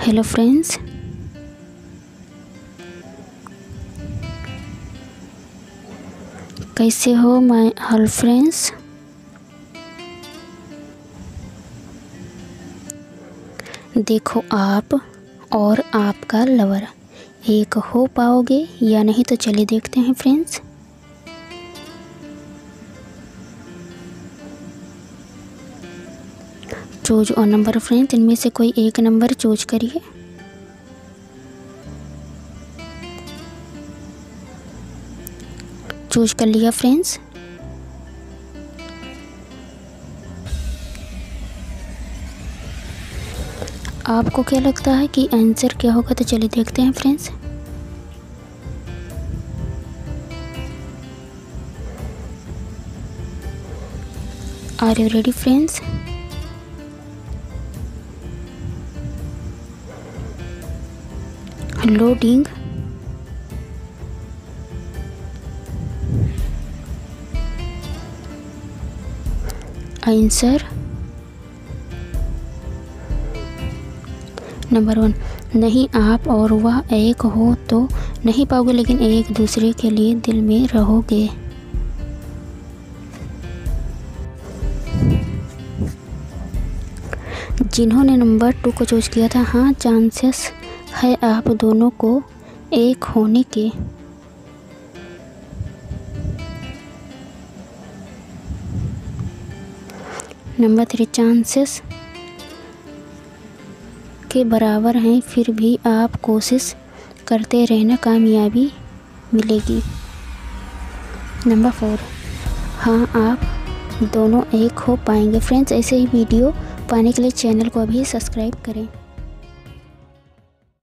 Hello friends, कैसे हो my all friends. देखो आप और आपका लवर एक हो पाओगे या नहीं, तो चलिए देखते हैं फ्रेंड्स। चूज और नंबर फ्रेंड्स, इनमें से कोई एक नंबर चूज करिए। चूज कर लिया फ्रेंड्स। आपको क्या लगता है कि आंसर क्या होगा, तो चलिए देखते हैं friends. Are you ready friends? Loading. Answer number 1। नहीं, आप और वह एक हो तो नहीं पाओगे, लेकिन एक दूसरे के लिए दिल में रहोगे। जिन्होंने नंबर 2 को चूज किया था, हाँ चांसेस है आप दोनों को एक होने के। नंबर 3, चांसेस के बराबर हैं, फिर भी आप कोशिश करते रहना, कामयाबी मिलेगी। नंबर 4, हाँ आप दोनों एक हो पाएंगे। फ्रेंड्स, ऐसे ही वीडियो पाने के लिए चैनल को अभी सब्सक्राइब करें।